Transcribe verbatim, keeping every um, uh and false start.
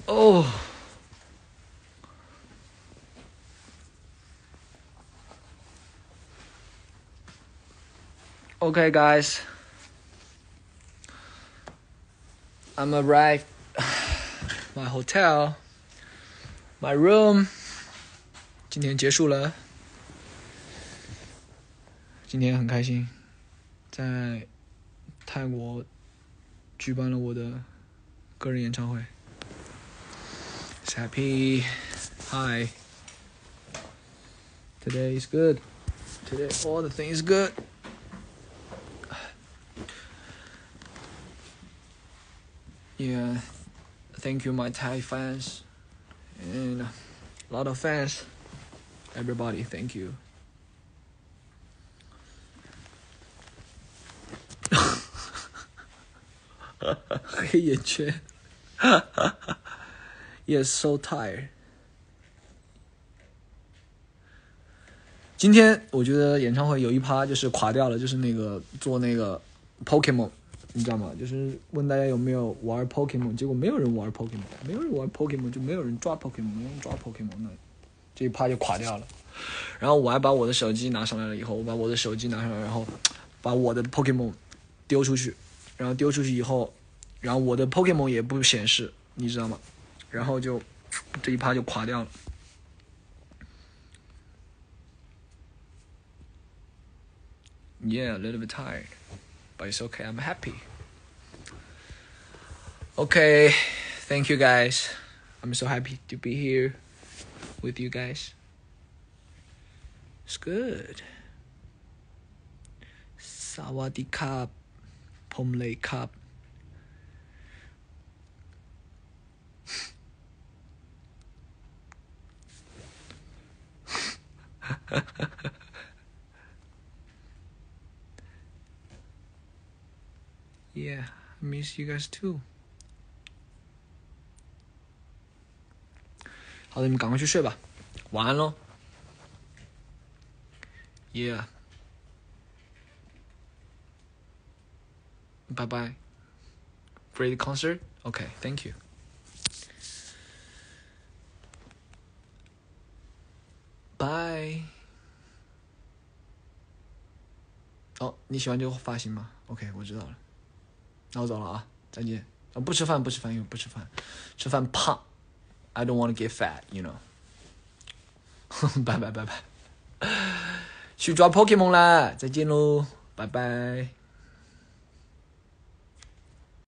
Oh. Okay, guys. I'm arrived my hotel, my room. 今天结束了，今天很开心，在泰国举办了我的个人演唱会。It's happy. Hi. Today is good. Today all the things good. Yeah, thank you my Thai fans and a lot of fans. Everybody, thank you. 黑眼圈。Yes, so tired. 今天我觉得演唱会有一趴就是垮掉了，就是那个做那个 Pokemon。你知道吗？就是问大家有没有玩 Pokemon， 结果没有人玩 Pokemon， 没有人玩 Pokemon 就没有人抓 Pokemon， 没有人抓 Pokemon， 那这一趴就垮掉了。然后我还把我的手机拿上来了，以后我把我的手机拿上来，然后把我的 Pokemon 丢出去，然后丢出去以后，然后我的 Pokemon 也不显示，你知道吗？然后就这一趴就垮掉了。Yeah, a little bit tired, but it's okay. I'm happy. Okay, thank you guys. I'm so happy to be here with you guys. It's good. Sawadee krap, Pomlay krap. Yeah, I miss you guys too. 好的，你们赶快去睡吧，晚安咯。Yeah. Bye bye. For the concert? Okay, thank you. Bye. 哦，你喜欢这个发型吗 ？OK， 我知道了。那我走了啊，再见。啊，不吃饭，不吃饭，因为不吃饭，吃饭胖。I don't want to get fat, you know. 拜拜拜拜。去抓 Pokemon 啦，再见喽，拜拜。